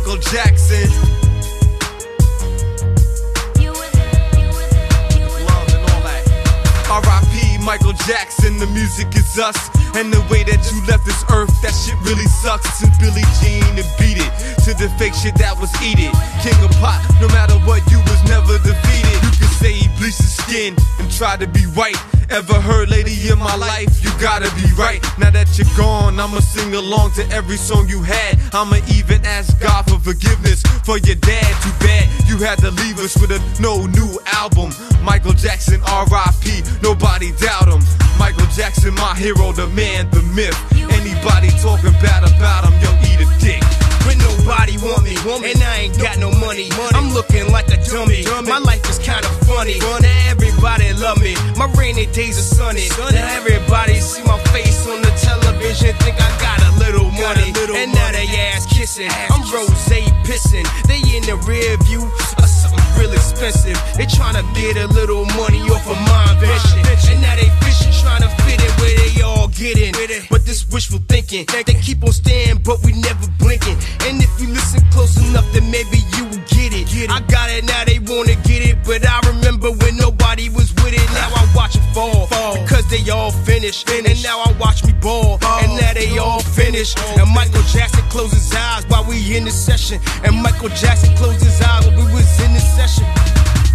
Michael Jackson. R.I.P. Michael Jackson, the music is us. And the way that you left this earth, that shit really sucks. Since Billie Jean and beat it to the fake shit that was eat it. King of pop, no matter what, you was never defeated. You can say he bleached his skin and try to be white. Ever heard lady in my life, you gotta be right. Now that you're gone, I'ma sing along to every song you had. I'ma even ask God for forgiveness for your dad. Too bad you had to leave us with no new album. Michael Jackson, R.I.P. Nobody doubt him. Michael Jackson, my hero, the man, the myth. Anybody talking bad about him, yo, eat a dick. When nobody want me, and I ain't got no money, I'm looking like a dummy. My life is kinda funny. Now everybody love me. My rainy days are sunny. Now everybody see my face on the television, think I got a little money. And now they ass kissing, I'm rose pissing. They in the rear view of something real expensive. They tryna get a little money off of my invention. And now they fishing, tryna fit it where they all get in. But this wishful thinking, they keep on staring, but we never blinking. And if you listen close enough, then maybe you will get it. I got it, now they wanna get it, but I remember when nobody was with it. Now I watch it fall, because they all finished. And now I watch me ball, and now they all finished. And Michael Jackson closed his eyes while we in this session. And Michael Jackson closed his eyes while we was in this session.